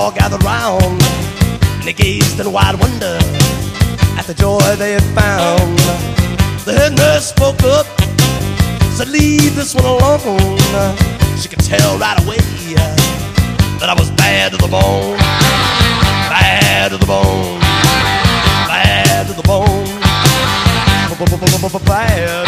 all gathered round, and they gazed in wide wonder at the joy they had found. The head nurse spoke up, said, "Leave this one alone." She could tell right away that I was bad to the bone, bad to the bone, bad to the bone, bad, bad,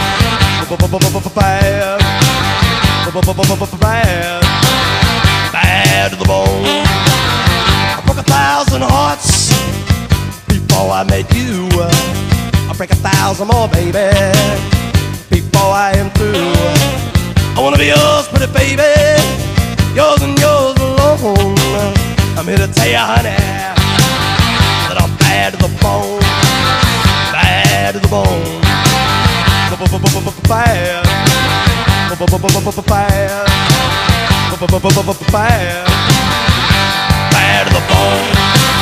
bad, bad to the bone. I broke 1,000 hearts before I met you. I'll break 1,000 more, baby, before I am through. I wanna be yours, pretty baby, yours and yours alone. I'm here to tell you, honey, that I'm bad to the bone, bad to the bone, bad, bad, bad, bad to the bone.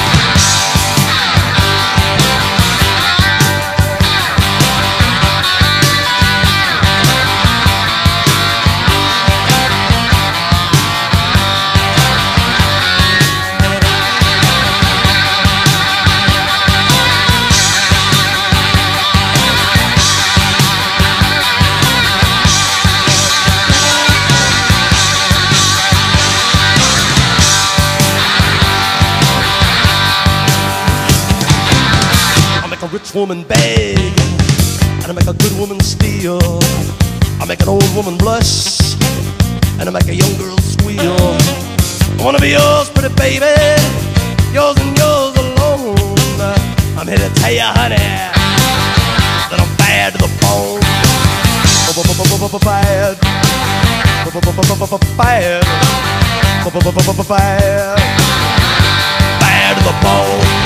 A rich woman beg, and I make a good woman steal. I make an old woman blush, and I make a young girl squeal. I wanna be yours, pretty baby, yours and yours alone. I'm here to tell you, honey, that I'm bad to the bone, bad, bad, bad, bad to the bone.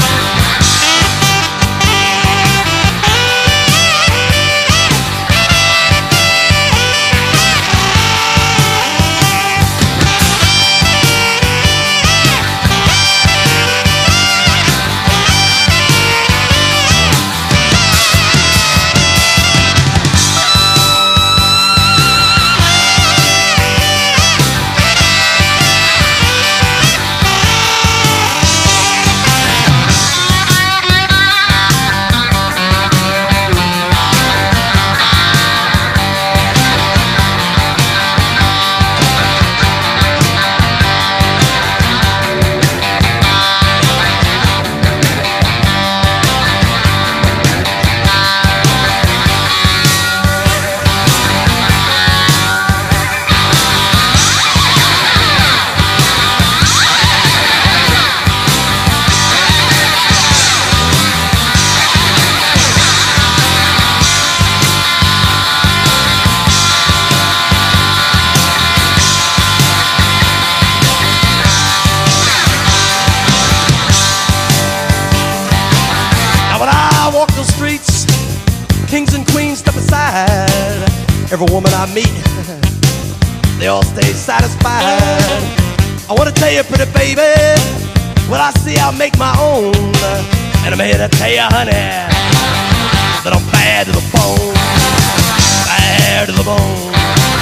Streets, kings and queens step aside. Every woman I meet, they all stay satisfied. I wanna tell you, pretty baby, what I see I'll make my own. And I'm here to tell you, honey, that I'm bad to the bone, bad to the bone,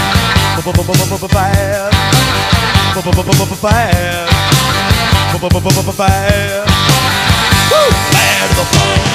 bad, bad, bad, bad to the bone.